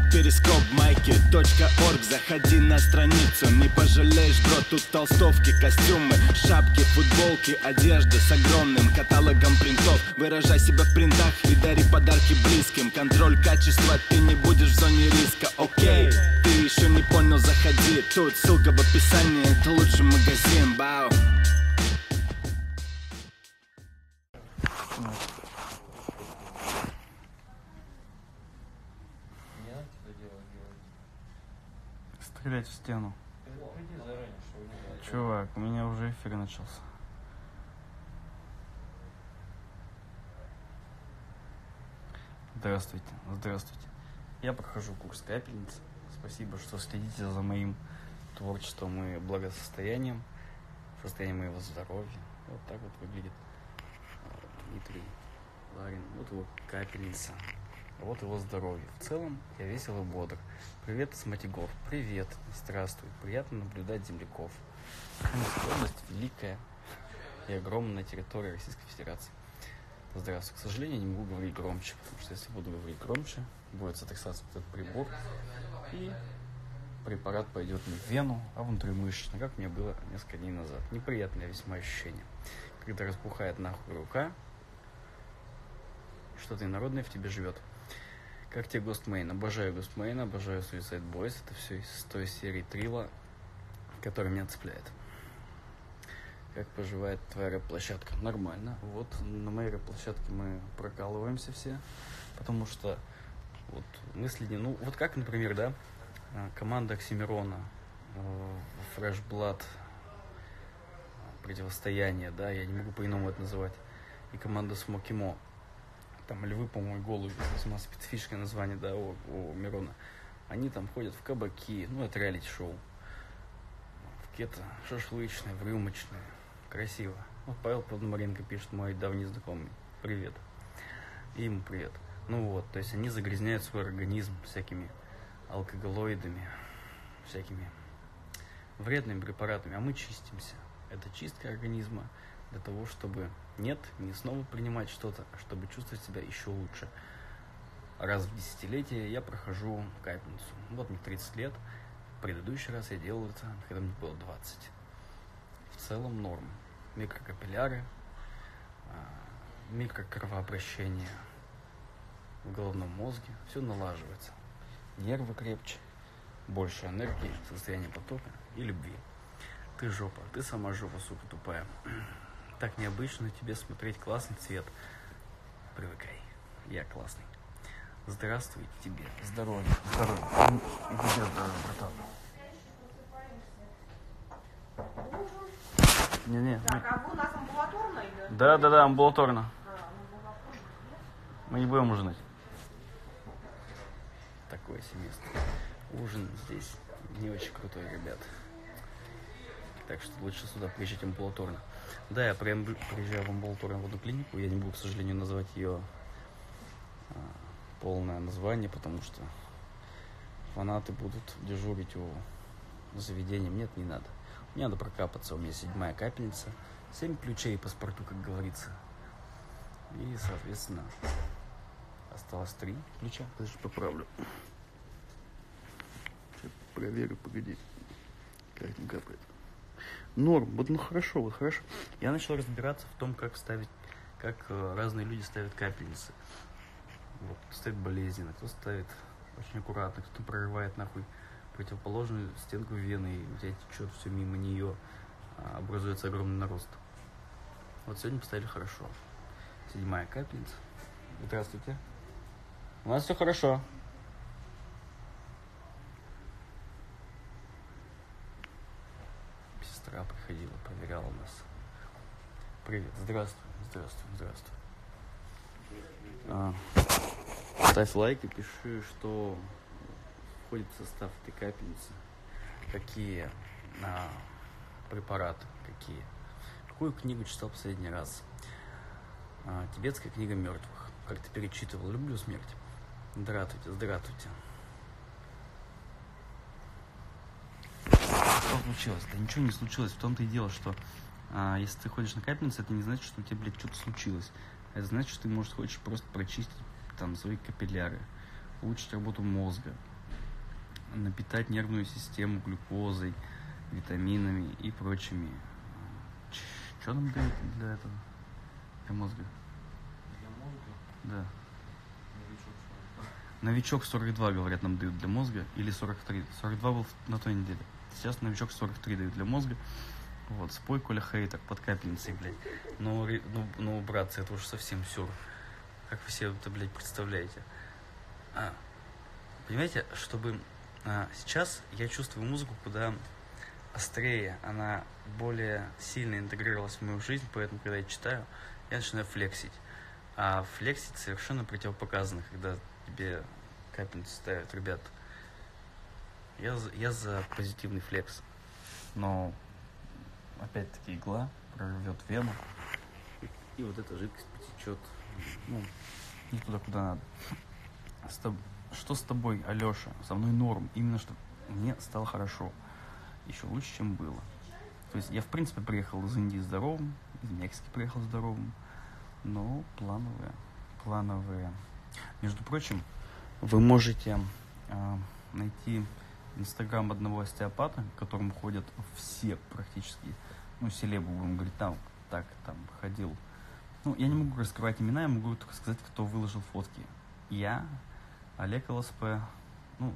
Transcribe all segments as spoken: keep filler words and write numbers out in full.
перископ, майки, точка орг. Заходи на страницу, не пожалеешь, бро. Тут толстовки, костюмы, шапки, футболки, одежда с огромным каталогом принтов. Выражай себя в принтах и дари подарки близким. Контроль качества, ты не будешь в зоне риска. Окей, ты еще не понял, заходи. Тут ссылка в описании, это лучший магазин. Бау. Стрелять в стену. Чувак, у меня уже эфир начался. Здравствуйте, здравствуйте. Я прохожу курс капельниц. Спасибо, что следите за моим творчеством и благосостоянием, состоянием моего здоровья. Вот так вот выглядит Дмитрий Ларин. Вот его капельница. Вот его здоровье. В целом я весел и бодр. Привет из Матигов. Привет. Здравствуй. Приятно наблюдать земляков. Хамская область великая и огромная территория Российской Федерации. Здравствуй. К сожалению, не могу говорить громче, потому что если буду говорить громче, будет сотрясаться этот прибор, и препарат пойдет не в вену, а внутримышечно, как мне было несколько дней назад. Неприятное весьма ощущение. Когда разбухает нахуй рука, что-то инородное в тебе живет. Как тебе Ghostmain? Обожаю Ghostmain, обожаю Suicide Boys. Это все из той серии трила, которая меня цепляет. Как поживает твоя рэп-площадка? Нормально. Вот на моей рэп-площадке мы прокалываемся все, потому что вот мысли не... Ну, вот как, например, да, команда Оксимирона, Fresh Blood, Противостояние, да, я не могу по-иному это называть, и команда Smoky Mo. Там львы, по-моему, голуби, весьма специфическое название, да, у, у Мирона. Они там ходят в кабаки, ну, это реалити-шоу. В какие-то шашлычные, в рюмочные. Красиво. Вот Павел Подмаренко пишет, мой давний знакомый. Привет. И ему привет. Ну вот, то есть они загрязняют свой организм всякими алкоголоидами, всякими вредными препаратами, а мы чистимся. Это чистка организма для того, чтобы нет, не снова принимать что-то, а чтобы чувствовать себя еще лучше. Раз в десятилетие я прохожу капельницу. Вот мне тридцать лет. В предыдущий раз я делал это, когда мне было двадцать. В целом норм. Микрокапилляры, микрокровообращение в головном мозге. Все налаживается. Нервы крепче, больше энергии, состояние потока и любви. Ты жопа, ты сама жопа, сука, тупая. Так необычно тебе смотреть классный цвет. Привыкай, я классный. Здравствуйте тебе, здоровья, здоровья. И тебе здоровья, братан. Не-не. Так, а вы у нас амбулаторно или? Да, да, да, амбулаторно. Мы не будем ужинать. Такое семейство. Ужин здесь не очень крутой, ребят. Так что лучше сюда приезжать амбулаторно. Да, я приезжаю в амбулаторную в одну клинику. Я не буду, к сожалению, назвать ее а, полное название, потому что фанаты будут дежурить у заведения. Нет, не надо. Мне надо прокапаться. У меня седьмая капельница. Семь ключей по спорту, как говорится. И, соответственно, осталось три ключа. Даже поправлю. Сейчас проверю, погоди. Как не капает. Норм, вот ну хорошо, вот хорошо. Я начал разбираться в том, как ставить, как э, разные люди ставят капельницы. Вот, кто ставит болезненно, кто ставит очень аккуратно, кто прорывает нахуй противоположную стенку вены, и у тебя течет все мимо нее, а, образуется огромный нарост. Вот сегодня поставили хорошо. Седьмая капельница. Здравствуйте. У нас все хорошо. Сестра приходила, проверяла нас. Привет, здравствуй, здравствуй, здравствуй. А, ставь лайк и пиши, что входит в состав этой капельницы. Какие а, препараты, какие. Какую книгу читал последний раз? А, Тибетская книга мертвых. Как-то перечитывал. Люблю смерть. Здравствуйте, здравствуйте. Что случилось? Да ничего не случилось. В том-то и дело, что а, если ты ходишь на капельницу, это не значит, что у тебя, блядь, что-то случилось. Это значит, что ты, может, хочешь просто прочистить там свои капилляры, улучшить работу мозга, напитать нервную систему глюкозой, витаминами и прочими. Что нам дают для этого? Для мозга? Для мозга? Да. Новичок сорок два. Новичок сорок два, говорят, нам дают для мозга. Или сорок три. сорок два был на той неделе. Сейчас новичок сорок три дают для мозга. Вот, спой, Коля, хейтер, под капельницей, блядь. Ну, ну, ну, братцы, это уже совсем сюр. Как вы себе это, блядь, представляете? А, понимаете, чтобы... А, сейчас я чувствую музыку куда острее. Она более сильно интегрировалась в мою жизнь, поэтому, когда я читаю, я начинаю флексить. А флексить совершенно противопоказано, когда тебе капельницу ставят, ребят. Я, я за позитивный флекс. Но... Опять-таки игла прорвет вену, и, и вот эта жидкость потечет, ну, не туда, куда надо. С тоб... Что с тобой, Алеша? Со мной норм. Именно что мне стало хорошо. Еще лучше, чем было. То есть я, в принципе, приехал из Индии здоровым, из Мексики приехал здоровым, но плановые, плановые. Между прочим, вы можете э, найти инстаграм одного остеопата, к которому ходят все практически, ну, селебу, будем говорить, там, так, там, ходил. Ну, я не могу раскрывать имена, я могу только сказать, кто выложил фотки. Я, Олег ЛСП, ну,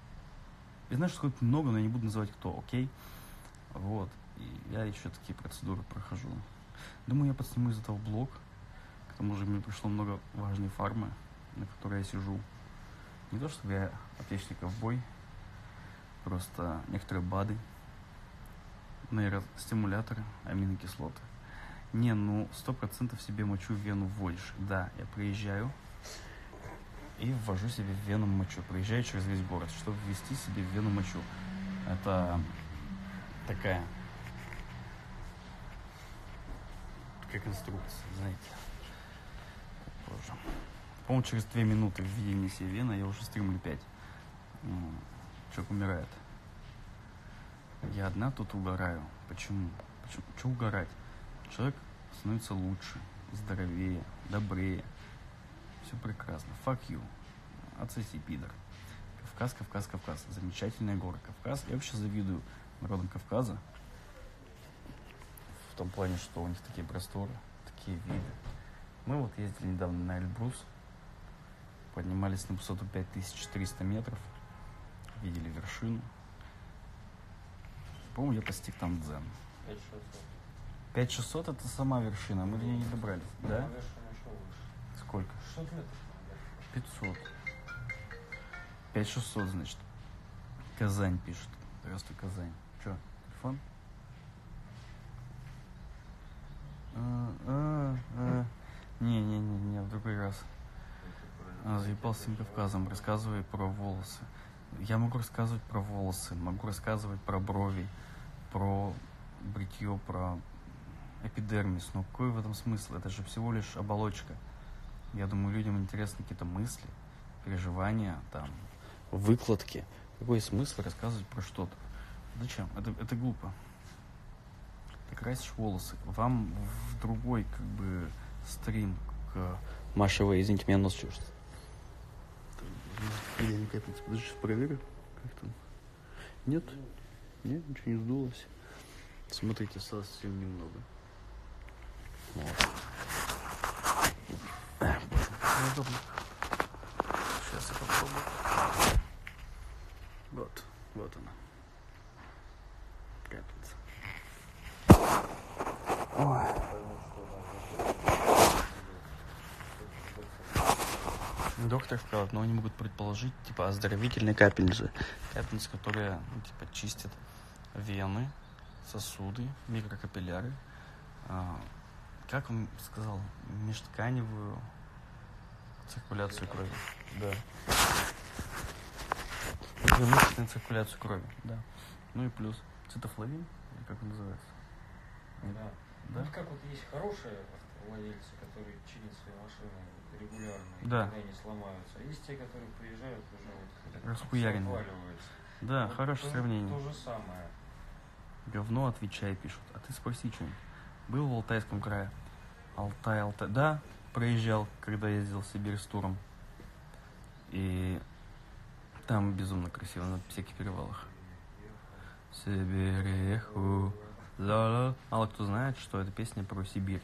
я знаю, что какое-то много, но я не буду называть кто, окей? Вот, и я еще такие процедуры прохожу. Думаю, я подсниму из этого блог, к тому же мне пришло много важной фармы, на которой я сижу. Не то, чтобы я отечный ковбой, просто некоторые БАДы, нейростимуляторы, аминокислоты. Не, ну, сто процентов себе мочу в вену вводишь. Да, я приезжаю и ввожу себе в вену мочу. Приезжаю через весь город, чтобы ввести себе в вену мочу. Это такая, как инструкция, знаете. Боже. По-моему, через две минуты введения себе вены я уже стримлю пять. Человек умирает. Я одна тут угораю. Почему? Почему? Че угорать? Человек становится лучше, здоровее, добрее. Все прекрасно. Fuck you. Отсоси, пидор. Кавказ, Кавказ, Кавказ. Замечательная гора Кавказ. Я вообще завидую народам Кавказа. В том плане, что у них такие просторы, такие виды. Мы вот ездили недавно на Эльбрус. Поднимались на высоту пять тысяч четыреста метров. Видели вершину. По-моему, я постиг там дзен. пять шестьсот. пять шестьсот это сама вершина, мы до нее не добрались, да? Вершина еще выше. Сколько? шестьсот метров. пятьсот. пять шестьсот, значит. Казань пишет. Здравствуй, Казань. Че, телефон? А, а, а. Не, не, не, не, в другой раз. А, заебал с тем Кавказом, рассказывай про волосы. Я могу рассказывать про волосы, могу рассказывать про брови, про бритье, про эпидермис. Но какой в этом смысл? Это же всего лишь оболочка. Я думаю, людям интересны какие-то мысли, переживания, там, выкладки. Какой смысл рассказывать про что-то? Зачем? Это, это глупо. Ты красишь волосы. Вам в другой, как бы, стрим к Маше В. Извините, меня нос чешется. Или не капельница. Подожди, сейчас проверю. Как там? Нет? Нет, ничего не сдулось. Смотрите, осталось совсем немного. Вот. Сейчас я попробую. Вот, вот она. Капельница. Ой. Доктор сказал, но они могут предположить, типа, оздоровительные капельницы. Капельницы, которые, ну, типа, чистят вены, сосуды, микрокапилляры. А, как он сказал? Межтканевую циркуляцию крови. Да. Мышечную циркуляцию крови, да. Ну и плюс цитофлавин, или как он называется? Да. Да? Ну, как вот есть хорошие владельцы, которые чинят свои машины регулярно, да. когда они сломаются. А есть те, которые приезжают уже вот расхуяренные. Да, вот хорошее то, сравнение. То же самое. Говно, отвечай, пишут. А ты спроси что-нибудь. Был в Алтайском крае? Алтай, Алтай. Да, проезжал, когда ездил в Сибирь с туром. И Там безумно красиво, на всяких перевалах. Сибиреху. Мало кто знает, что это песня про Сибирь.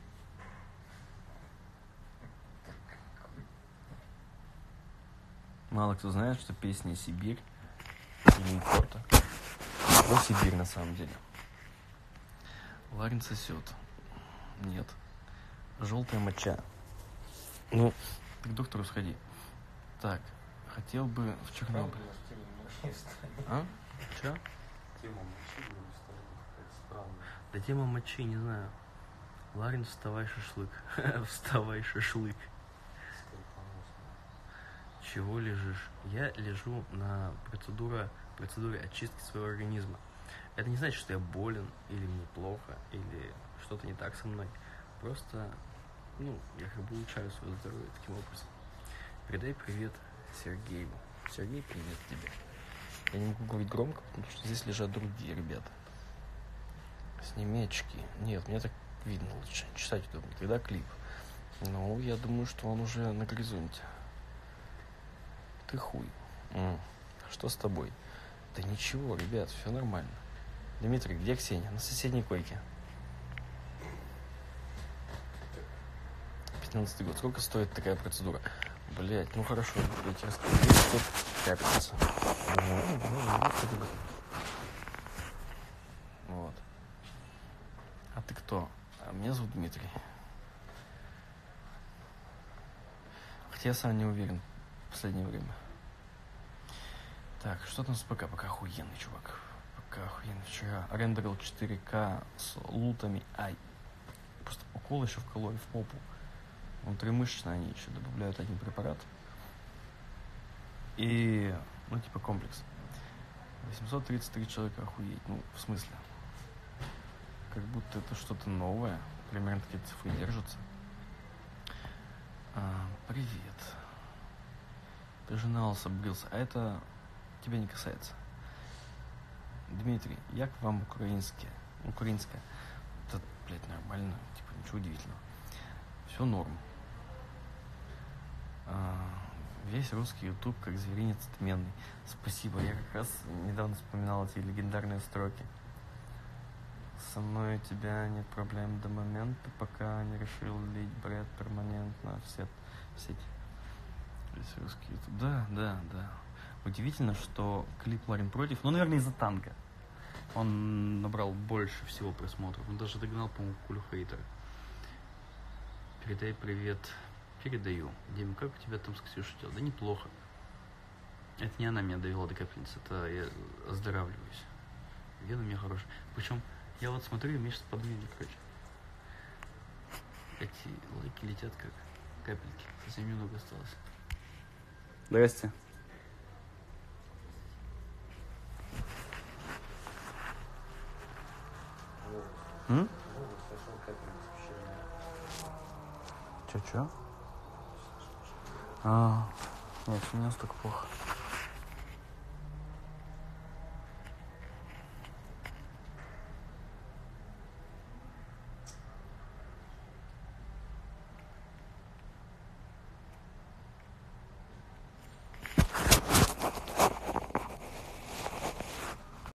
Мало кто знает, что песня «Сибирь» или «Порта» про Сибирь на самом деле. Ларин сосет. Нет. Желтая моча. Ну, ты к доктору сходи. Так, хотел бы в Чернобыль. А? Че? Тема мочи, какая-то странная. Да тема мочи, не знаю. Ларин, вставай, шашлык. Вставай, шашлык. Чего лежишь? Я лежу на процедуре, процедуре очистки своего организма. Это не значит, что я болен, или мне плохо, или что-то не так со мной. Просто, ну, я как бы улучшаю свое здоровье таким образом. Передай привет Сергею. Сергей, привет тебе. Я не могу говорить громко, потому что здесь лежат другие ребята. Сними очки. Нет, мне так видно лучше. Читать удобно. Когда клип? Ну, я думаю, что он уже на горизонте. Ты хуй. М. Что с тобой? Да ничего, ребят, все нормально. Дмитрий, где Ксения? На соседней койке. пятнадцатый год. Сколько стоит такая процедура? Блять, ну хорошо, я тебе расскажу. Тут капельница. Вот. А ты кто? А меня зовут Дмитрий. Хотя я сам не уверен в последнее время. Так, что там с ПК? ПК охуенный, чувак. ПК охуенный. Вчера рендерил четыре ка с лутами. Ай. Просто укол еще вкололи в попу. Внутримышечно они еще добавляют один препарат. И, ну, типа комплекс. восемьсот тридцать три человека, охуеть. Ну, в смысле? Как будто это что-то новое. Примерно такие цифры держатся. А, привет. Ты же на лысо брился, а это тебя не касается. Дмитрий, як вам украинское? Украинское. Это, блядь, нормально. Типа, ничего удивительного. Все норм. А, весь русский ютуб как зверинец отменный. Спасибо. Я как раз недавно вспоминал эти легендарные строки. Со мной у тебя нет проблем до момента, пока не решил лить бред перманентно в сеть. В сеть. Весь русский ютуб. Да, да, да. Удивительно, что клип Ларин против, ну, наверное, из-за танка. Он набрал больше всего просмотров. Он даже догнал, по-моему, Кулю Хейтера. Передай привет. Передаю. Дима, как у тебя там с Ксюшей дела? Да неплохо. Это не она меня довела до капельницы, это я оздоравливаюсь. Вена у меня хорошая. Причем я вот смотрю, и мне сейчас подвинет, короче. Эти лайки летят как капельки. Совсем немного осталось. Здрасте. М? Чё-чё? А, нет, у меня настолько плохо.